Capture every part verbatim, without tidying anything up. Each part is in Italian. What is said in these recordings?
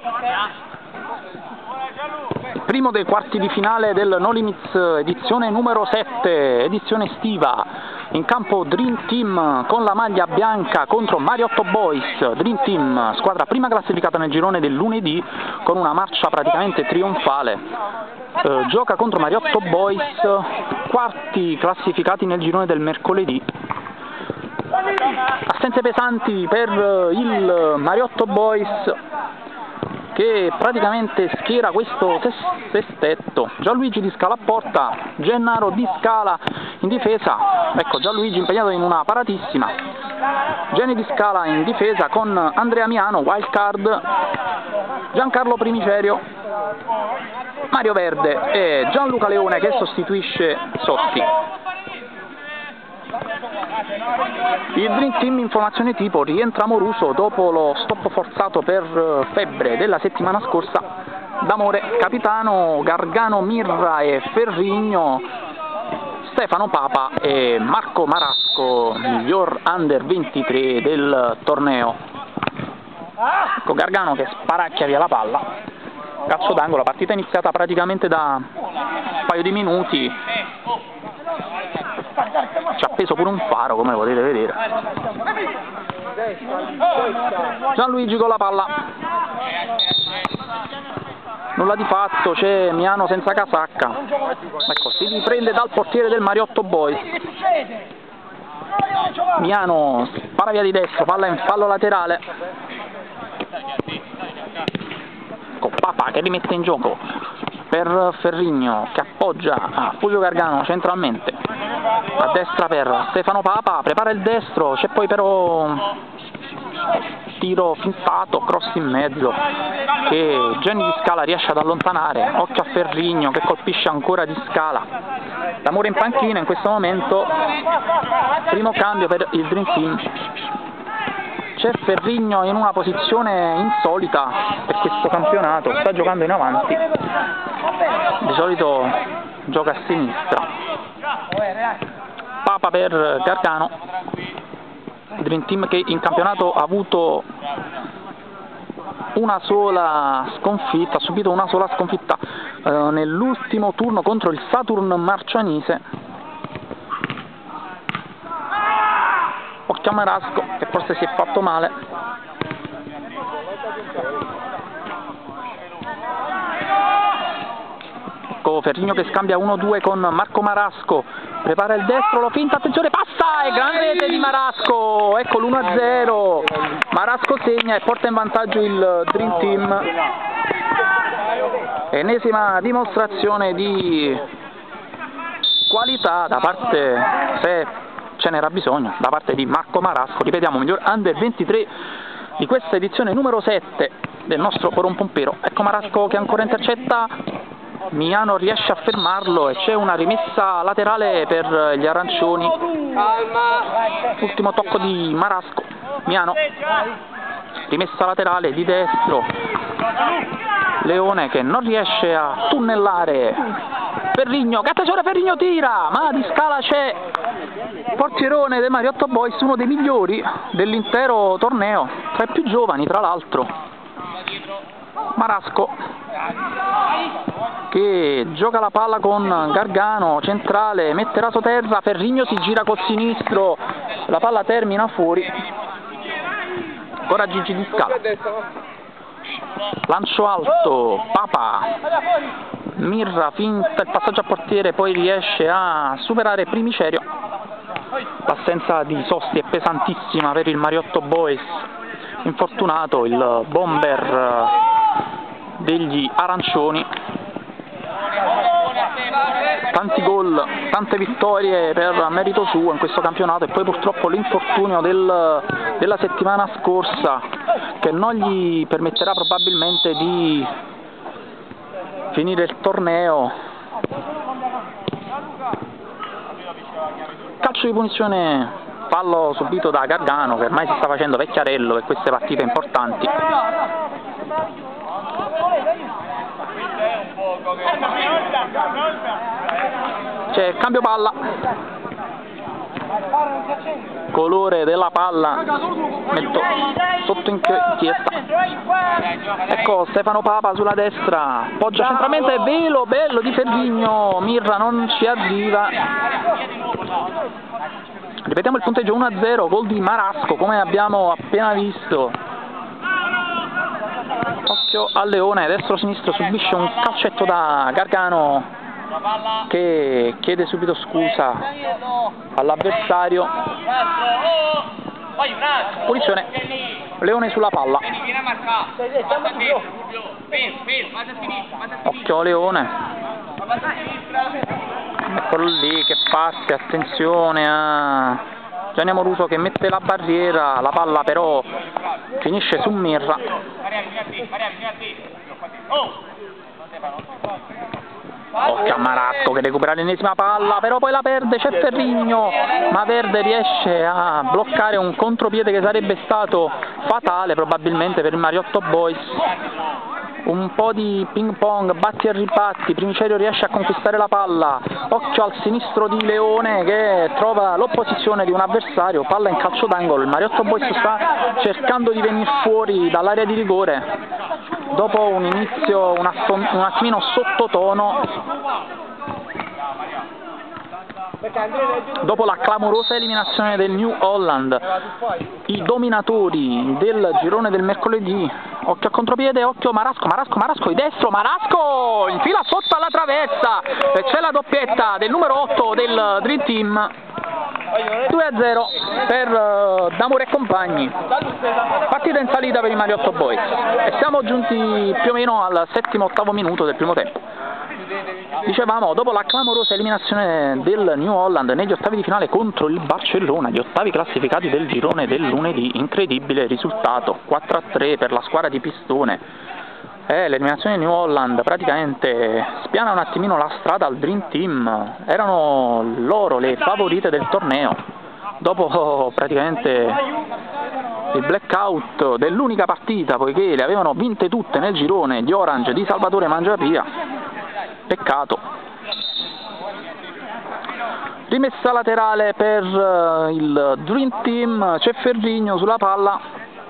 Primo dei quarti di finale del No Limits edizione numero sette, edizione estiva. In campo Dream Team con la maglia bianca contro Mariotto Boys. Dream Team, squadra prima classificata nel girone del lunedì con una marcia praticamente trionfale. Eh, gioca contro Mariotto Boys, quarti classificati nel girone del mercoledì. Assenze pesanti per il Mariotto Boys, che praticamente schiera questo sestetto. Gianluigi Di Scala a porta, Gennaro Di Scala in difesa. Ecco Gianluigi impegnato in una paratissima. Genny Di Scala in difesa con Andrea Miano, wild card, Giancarlo Primicerio, Mario Verde e Gianluca Leone che sostituisce Sotti. Il Dream Team in formazione tipo rientra Moruso dopo lo stop forzato per febbre della settimana scorsa. D'Amore, capitano, Gargano, Mirra e Ferrigno, Stefano Papa e Marco Marasco, miglior under ventitré del torneo. Ecco Gargano che sparacchia via la palla, calcio d'angolo, partita iniziata praticamente da un paio di minuti. Ci ha preso pure un faro, come potete vedere. Gianluigi con la palla. Nulla di fatto, c'è Miano senza casacca. Ecco, si riprende dal portiere del Mariotto Boys. Miano spara via di destra, palla in fallo laterale. Ecco Papa che rimette in gioco per Ferrigno che appoggia a Fulvio Gargano centralmente. A destra per Stefano Papa, prepara il destro, c'è poi però tiro fintato, cross in mezzo che Genny Di Scala riesce ad allontanare. Occhio a Ferrigno che colpisce ancora Di Scala. D'Amore in panchina in questo momento, primo cambio per il Dream Team. C'è Ferrigno in una posizione insolita per questo campionato, sta giocando in avanti, di solito gioca a sinistra. Papa per Gargano, Dream Team che in campionato ha avuto una sola sconfitta, ha subito una sola sconfitta eh, nell'ultimo turno contro il Saturn Marcianise. Occhio a Marasco che forse si è fatto male. Ecco Ferrigno che scambia uno due con Marco Marasco, prepara il destro, lo finta, attenzione, passa e gran rete di Marasco. Ecco l'uno a zero, Marasco segna e porta in vantaggio il Dream Team. Ennesima dimostrazione di qualità da parte, se ce n'era bisogno, da parte di Marco Marasco. Ripetiamo, miglior under ventitré di questa edizione numero sette del nostro Forum Pompero. Ecco Marasco che ancora intercetta, Miano riesce a fermarlo e c'è una rimessa laterale per gli arancioni. Ultimo tocco di Marasco, Miano, rimessa laterale di destro, Leone che non riesce a tunnellare Ferrigno, che attenzione, Ferrigno tira, ma Di Scala c'è. Portierone del Mariotto Boys, uno dei migliori dell'intero torneo, tra i più giovani tra l'altro. Marasco che gioca la palla con Gargano, centrale, mette raso terra, Ferrigno si gira col sinistro, la palla termina fuori. Ancora Gigi Di Scala, lancio alto, Papa, Mirra finta il passaggio a portiere, poi riesce a superare Primicerio. L'assenza di Sosti è pesantissima per il Mariotto Boys, infortunato il bomber degli arancioni. Tanti gol, tante vittorie per merito suo in questo campionato e poi purtroppo l'infortunio del, della settimana scorsa che non gli permetterà probabilmente di finire il torneo. Calcio di punizione, fallo subito da Gargano che ormai si sta facendo vecchiarello per queste partite importanti. C'è cambio palla, colore della palla, metto sotto inchiesta. Ecco Stefano Papa sulla destra, poggia centralmente, velo bello di Ferrigno, Mirra non ci arriva. Ripetiamo il punteggio uno a zero, gol di Marasco come abbiamo appena visto. Occhio al Leone, destro-sinistro, subisce un calcetto da Gargano che chiede subito scusa all'avversario. Punizione, Leone sulla palla. Occhio Leone, eccolo lì che parte, attenzione a Gianni Amoruso che mette la barriera, la palla però finisce su Mirra. Occhio a Marasco che recupera l'ennesima palla, però poi la perde, c'è Ferrigno, ma Verde riesce a bloccare un contropiede che sarebbe stato fatale probabilmente per il Mariotto Boys. Un po' di ping pong, batti e ribatti, Primicerio riesce a conquistare la palla, occhio al sinistro di Leone che trova l'opposizione di un avversario, palla in calcio d'angolo, il Mariotto Boys sta cercando di venire fuori dall'area di rigore dopo un inizio un, un attimino sottotono. Dopo la clamorosa eliminazione del New Holland, i dominatori del girone del mercoledì. Occhio a contropiede, occhio Marasco, Marasco, Marasco di destro, Marasco infila sotto alla traversa e c'è la doppietta del numero otto del Dream Team. due a zero per uh, D'Amore e compagni, partita in salita per i Mariotto Boys e siamo giunti più o meno al settimo ottavo minuto del primo tempo. Dicevamo, dopo la clamorosa eliminazione del New Holland negli ottavi di finale contro il Barcellona, gli ottavi classificati del girone del lunedì, incredibile risultato, quattro a tre per la squadra di Pistone. Eh, l'eliminazione di New Holland praticamente spiana un attimino la strada al Dream Team, erano loro le favorite del torneo, dopo praticamente il blackout dell'unica partita, poiché le avevano vinte tutte nel girone gli Orange di Salvatore Mangiapia. Peccato. Rimessa laterale per uh, il Dream Team, c'è Ferrigno sulla palla.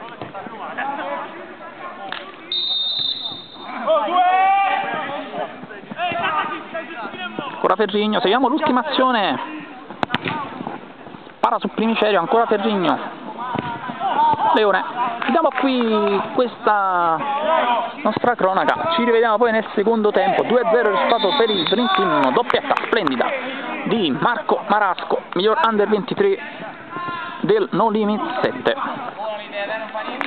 Ancora Ferrigno, seguiamo l'ultima azione. Para su Primicerio, ancora Ferrigno. Leone, chiudiamo qui questa nostra cronaca, ci rivediamo poi nel secondo tempo. Due a zero il risultato per il Dream Team, doppietta splendida di Marco Marasco, miglior under ventitré del No Limit sette.